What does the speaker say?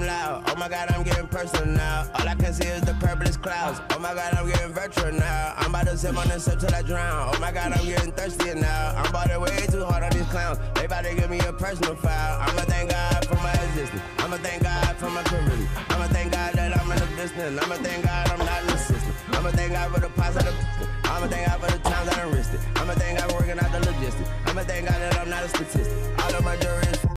loud. Oh my God, I'm getting personal now. All I can see is the purplish clouds. Oh my God, I'm getting virtual now. I'm about to sip on this sip till I drown. Oh my God, I'm getting thirsty now. I'm balling way too hard on these clowns. They about to give me a personal foul. I'ma thank God for my existence. I'ma thank God for my career. I'ma thank God that I'm in the business. I'ma thank God I'm not in the system. I'ma thank God for the positive. I'ma thank God for the times I done risked it. I'ma thank God for working out the logistics. I'ma thank God that I'm not a statistic. All of my jury is